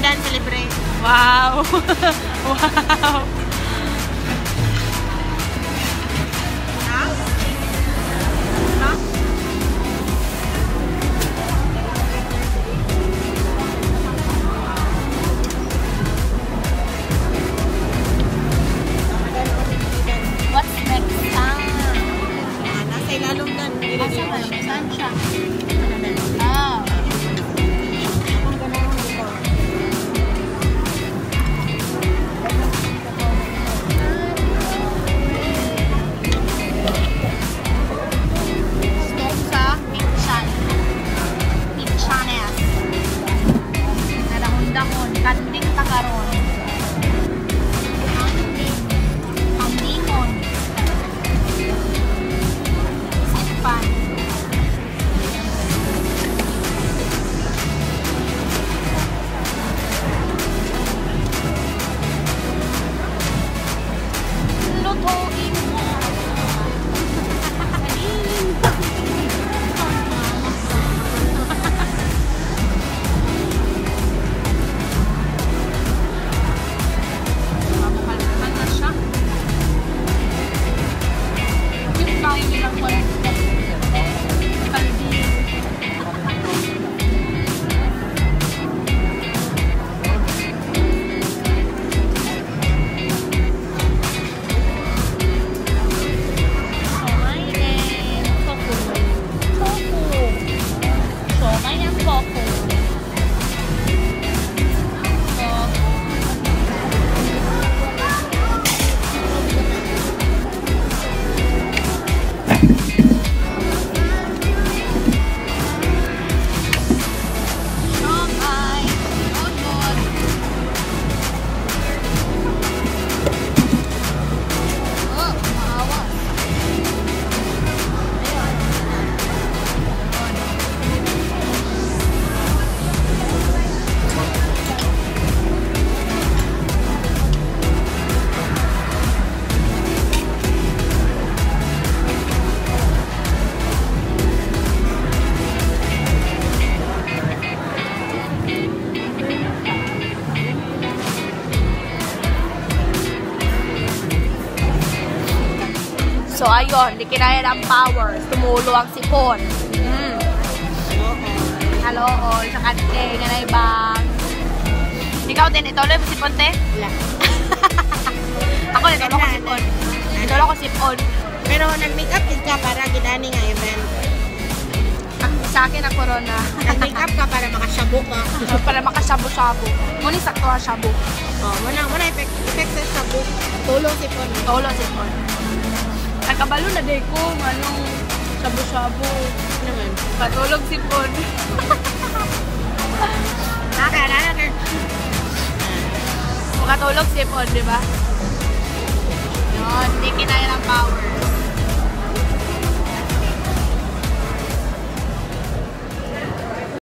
done, celebrate. Wow! Wow! What's next? Nasa ilalong doon. Saan siya? Ah. Stop sa Pichan. Pichanes. Narahon-dahon. Kanding takaron. Pandihon. Sipan. Lutuin mo. Mabukalman na siya. Yung kain nilang konti. Kaldi. Somay din. Tofu. Tofu. Somay ng tofu. Somay. Lodot. Oh, maawas. So, ayun, di kinaya ng power. Tumulo ang sipon. Hello, all. Sa kante, ganay bang. Ikaw din, ito ulit sipon, te? Wala. Ako, ito ko sipon. Ito ko sipon. Pero nag-makeup din ka para ginani nga event. Sa akin ang corona. Nag-makeup ka para makashabu ka. Para makashabu-shabu. Ngunit sakto ang shabu. Oh, wala effect sa shabu. Tulong sipon. Tolo sipon. Nagkabalo na day ko, anong shabu-shabu. Naman. Patulog sipon. Nakaka. Makatulog sipon, di ba? Yun, hindi kinaya ng power.